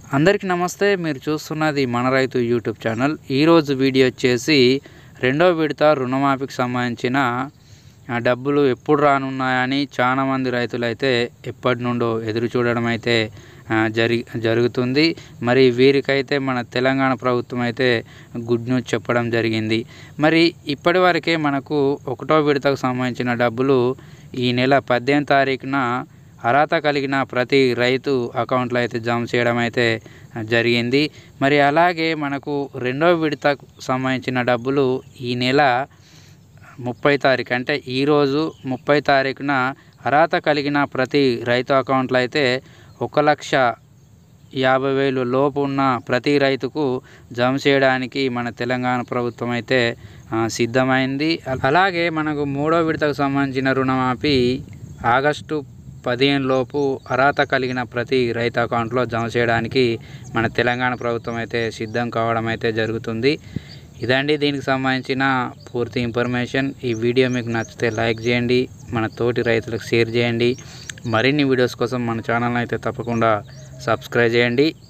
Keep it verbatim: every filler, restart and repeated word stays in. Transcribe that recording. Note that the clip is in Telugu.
అందరికీ నమస్తే. మీరు చూస్తున్నది మన రైతు యూట్యూబ్ ఛానల్. ఈరోజు వీడియో వచ్చేసి రెండో విడత రుణమాఫీకి సంబంధించిన డబ్బులు ఎప్పుడు రానున్నాయని చాలామంది రైతులు అయితే ఎప్పటి నుండో ఎదురు చూడడం అయితే జరి జరుగుతుంది. మరి వీరికైతే మన తెలంగాణ ప్రభుత్వం అయితే గుడ్ న్యూస్ చెప్పడం జరిగింది. మరి ఇప్పటి వరకే మనకు ఒకటో విడతకు సంబంధించిన డబ్బులు ఈ నెల పద్దెనిమిది తారీఖున అర్హత కలిగిన ప్రతి రైతు అకౌంట్లో అయితే జమ చేయడం అయితే జరిగింది. మరి అలాగే మనకు రెండో విడతకు సంబంధించిన డబ్బులు ఈ నెల ముప్పై తారీఖు అంటే ఈరోజు ముప్పై తారీఖున అర్హత కలిగిన ప్రతి రైతు అకౌంట్లో అయితే ఒక లక్ష యాభై వేలు లోపు ఉన్న ప్రతి రైతుకు జమ చేయడానికి మన తెలంగాణ ప్రభుత్వం అయితే సిద్ధమైంది. అలాగే మనకు మూడో విడతకు సంబంధించిన రుణమాఫీ ఆగస్టు పదిహేను లోపు అర్హత కలిగిన ప్రతి రైతు అకౌంట్లో జమ చేయడానికి మన తెలంగాణ ప్రభుత్వం అయితే సిద్ధం కావడం అయితే జరుగుతుంది. ఇదండి దీనికి సంబంధించిన పూర్తి ఇన్ఫర్మేషన్. ఈ వీడియో మీకు నచ్చితే లైక్ చేయండి, మన తోటి రైతులకు షేర్ చేయండి. మరిన్ని వీడియోస్ కోసం మన ఛానల్ని అయితే తప్పకుండా సబ్స్క్రైబ్ చేయండి.